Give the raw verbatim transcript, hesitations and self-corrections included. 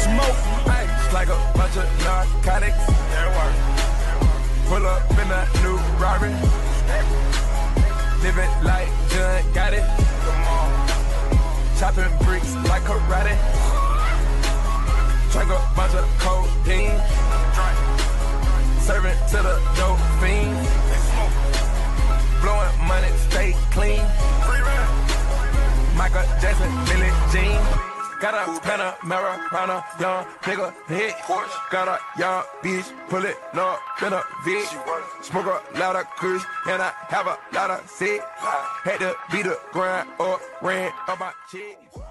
smoke. Ice like a bunch of narcotics. Pull up in a new Rari. Living like John got it. Come on. Chopping bricks like karate. Drink a bunch of codeine. Serving to the dope fiends. Blowing money, stay clean. Michael Jackson, Billie Jean. Got a Panamera, round a young nigga hit. Got a young bitch, pull it up in a V. Smoke a lot of kush, and I have a lot of sick. Had to beat the grind or ran up my shit.